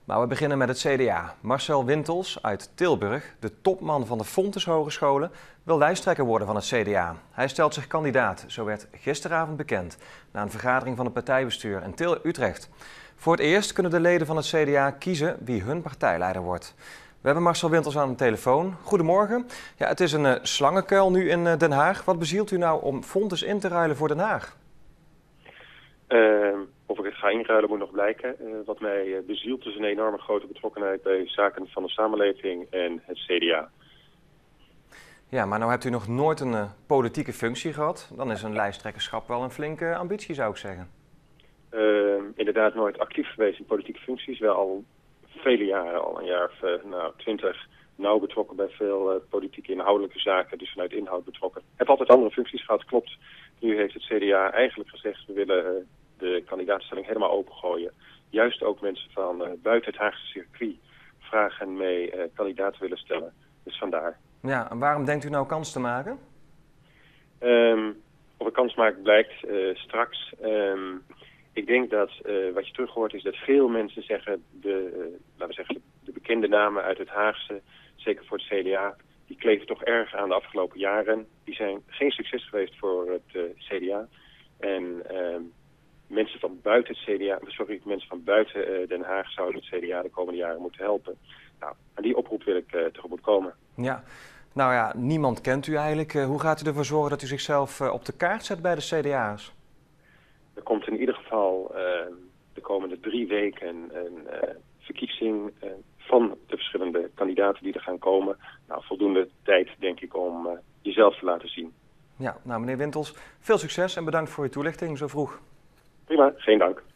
Maar we beginnen met het CDA. Marcel Wintels uit Tilburg, de topman van de Fontys Hogescholen, wil lijsttrekker worden van het CDA. Hij stelt zich kandidaat, zo werd gisteravond bekend, na een vergadering van het partijbestuur in Utrecht. Voor het eerst kunnen de leden van het CDA kiezen wie hun partijleider wordt. We hebben Marcel Wintels aan de telefoon. Goedemorgen. Ja, het is een slangenkuil nu in Den Haag. Wat bezielt u nou om Fontys in te ruilen voor Den Haag? Of ik het ga inruilen moet nog blijken. Wat mij bezielt is een enorme grote betrokkenheid bij zaken van de samenleving en het CDA. Ja, maar nou hebt u nog nooit een politieke functie gehad. Dan is een lijsttrekkerschap wel een flinke ambitie, zou ik zeggen. Inderdaad nooit actief geweest in politieke functies. Wel al vele jaren, al een jaar of 20, nauw betrokken bij veel politieke inhoudelijke zaken. Dus vanuit inhoud betrokken. Heb altijd andere functies gehad, klopt. Nu heeft het CDA eigenlijk gezegd, we willen de kandidaatstelling helemaal opengooien. Juist ook mensen van buiten het Haagse circuit vragen mee kandidaat willen stellen. Dus vandaar. Ja, en waarom denkt u nou kans te maken? Of ik kans maak blijkt straks. Ik denk dat wat je terug hoort is dat veel mensen zeggen, laten we zeggen, de bekende namen uit het Haagse, zeker voor het CDA, die kleven toch erg aan de afgelopen jaren. Die zijn geen succes geweest voor het CDA. En mensen van buiten het CDA, mensen van buiten Den Haag zouden het CDA de komende jaren moeten helpen. Nou, aan die oproep wil ik tegemoet komen. Ja, nou ja, niemand kent u eigenlijk. Hoe gaat u ervoor zorgen dat u zichzelf op de kaart zet bij de CDA's? Er komt in ieder geval de komende 3 weken een verkiezing van de verschillende kandidaten die er gaan komen. Nou, voldoende tijd, denk ik, om jezelf te laten zien. Ja, nou meneer Wintels, veel succes en bedankt voor uw toelichting zo vroeg. Prima, geen dank.